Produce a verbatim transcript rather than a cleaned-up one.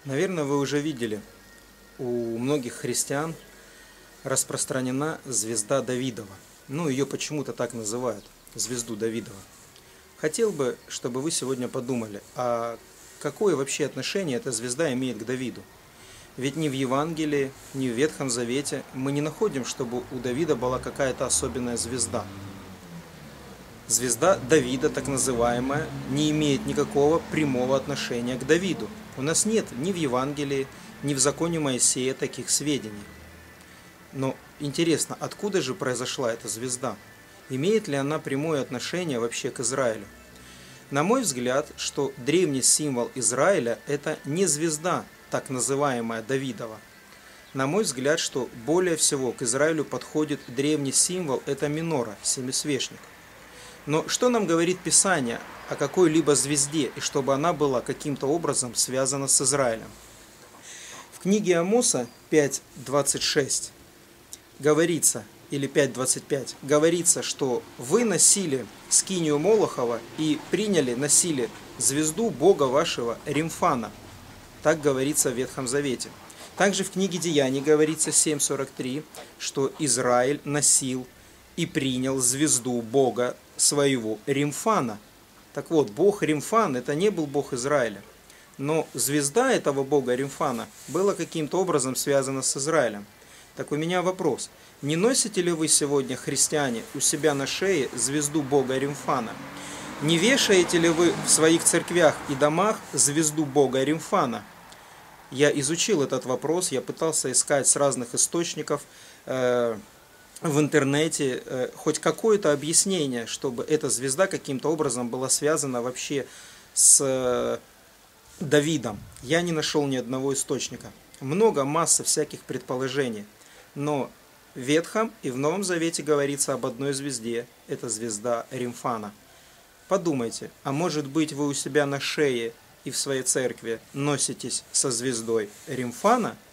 Наверное, вы уже видели, у многих христиан распространена звезда Давидова. Ну, ее почему-то так называют, звезду Давидова. Хотел бы, чтобы вы сегодня подумали, а какое вообще отношение эта звезда имеет к Давиду? Ведь ни в Евангелии, ни в Ветхом Завете мы не находим, чтобы у Давида была какая-то особенная звезда. Звезда Давида, так называемая, не имеет никакого прямого отношения к Давиду. У нас нет ни в Евангелии, ни в законе Моисея таких сведений. Но интересно, откуда же произошла эта звезда? Имеет ли она прямое отношение вообще к Израилю? На мой взгляд, что древний символ Израиля – это не звезда, так называемая Давидова. На мой взгляд, что более всего к Израилю подходит древний символ – это минора, семисвечник. Но что нам говорит Писание о какой-либо звезде, и чтобы она была каким-то образом связана с Израилем? В книге Амоса пять двадцать шесть говорится, или пять двадцать пять, говорится, что вы носили скинию Молохова и приняли, носили звезду Бога вашего Римфана. Так говорится в Ветхом Завете. Также в книге Деяний говорится семь сорок три, что Израиль носил и принял звезду Бога своего Римфана. Так вот, Бог Римфан – это не был Бог Израиля. Но звезда этого Бога Римфана была каким-то образом связана с Израилем. Так у меня вопрос. Не носите ли вы сегодня, христиане, у себя на шее звезду Бога Римфана? Не вешаете ли вы в своих церквях и домах звезду Бога Римфана? Я изучил этот вопрос, я пытался искать с разных источников, э, в интернете э, хоть какое-то объяснение, чтобы эта звезда каким-то образом была связана вообще с э, Давидом. Я не нашел ни одного источника. Много, масса всяких предположений. Но в Ветхом и в Новом Завете говорится об одной звезде. Это звезда Римфана. Подумайте, а может быть вы у себя на шее и в своей церкви носитесь со звездой Римфана?